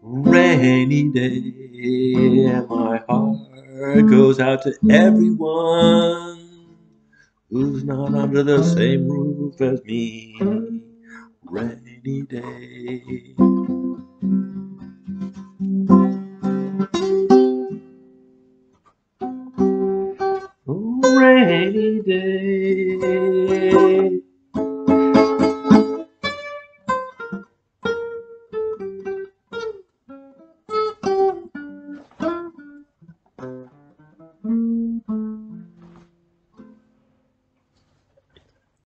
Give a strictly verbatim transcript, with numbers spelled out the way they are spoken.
Rainy day, and my heart goes out to everyone who's not under the same roof as me. Rainy day. Oh, rainy day.